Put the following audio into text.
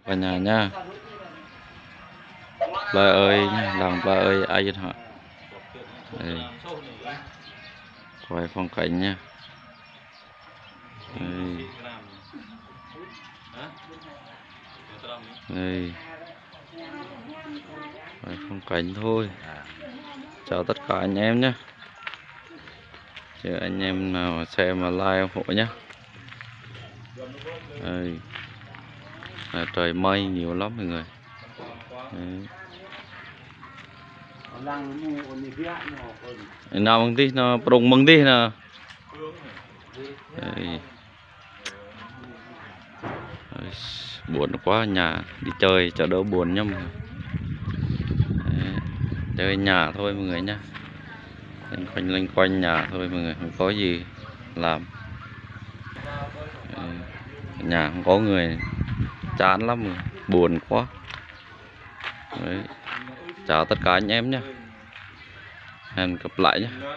Cả nhà nha. Pla ơi nha, làng Pla ơi ai vậy hả? Đây. Quay phong cảnh nha. Đây. Đây. Quay phong cảnh thôi. Chào tất cả anh em nhé. Chờ anh em nào xem mà like ủng hộ nhé. Đây. Trời mây nhiều lắm mọi người. Đấy. Nào mừng tí, nó prong mừng tí nè. Đây. Buồn quá, nhà đi chơi cho đỡ buồn nhá mọi người. Đấy. Chơi nhà thôi mọi người nhá. Loanh quanh nhà thôi mọi người, không có gì làm. Đấy. Nhà không có người chán lắm rồi, buồn quá. Đấy. Chào tất cả anh em nhé, hẹn gặp lại nhé.